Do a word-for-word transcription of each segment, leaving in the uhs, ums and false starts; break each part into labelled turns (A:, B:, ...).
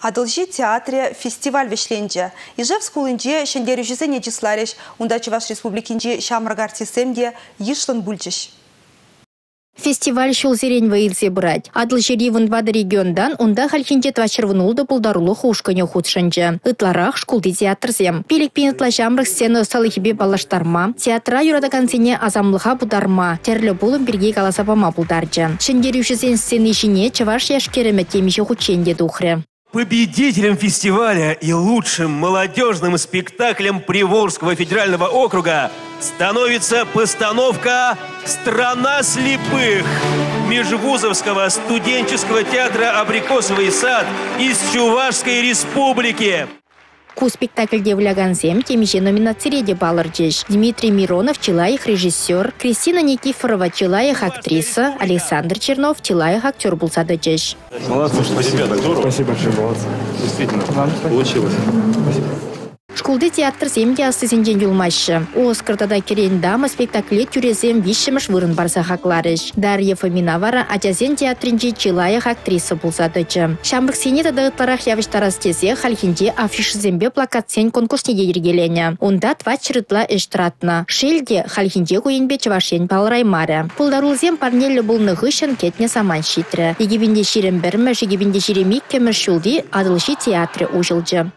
A: Адылжи театре фестиваль вешленже. Ижев скулынже шендерюшісе нечислареш, унда Чуваш республикинже шамраг артисемде ишлын бульчеш.
B: Фестиваль шулзерен ваилзе брать. Адылжери вынбады региондан унда хальхинже твачырвынулды пулдарулы хушкыне худшынже. Ытларах шкулды театрзем. Пелек пенетла жамрық сцена салыхибе балаштарма. Театра юрада концене азамлыха бударма. Терлі булым бірге каласапама булдаржы. Шендерюшісен сцены ішіне Чуваш яшкереме темеше худшенде духры.
C: Победителем фестиваля и лучшим молодежным спектаклем Приволжского федерального округа становится постановка «Страна слепых» Межвузовского студенческого театра «Абрикосовый сад» из Чувашской республики.
B: Ку спектакльде влягансем темеше номинациреде балыржеш. Дмитрий Миронов, Чилаих режиссер, Кристина Никифорова, Чилаих актриса, Александр Чернов, Чилаих актер булсадыжеш.
D: Молодцы, спасибо. Спасибо большое, молодцы. Действительно, получилось. Спасибо.
B: Шкулды театр семья ассызенжен юлмашы. Оскартада керен дама спектакле тюрезем вишемыш вырын барса хакларыш. Дарья Фоминавара атязен театринже Чилаях актриса булсадычы. Шамрық сене тадығытларах явыштарас тезе хальхинже афишізембе плакатсен конкурсне дедергелене. Онда твачырытла эштратна. Шельде хальхинже куенбе Чувашен палраймары. Пулдарулзем парнелі бұлны ғышын кетне саман шитрі. Егебінде ширен бірміш, егебінде ширемик кемір шулди адылши театры ужылжы.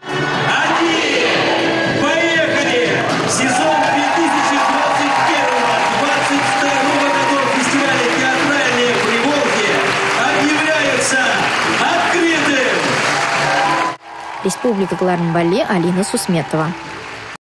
C: Сезон две тысячи двадцать первого — двадцать второго годов фестиваля «Театральные Приволжье» объявляется открытым.
B: Республика Гларнбале, Алина Сусметова.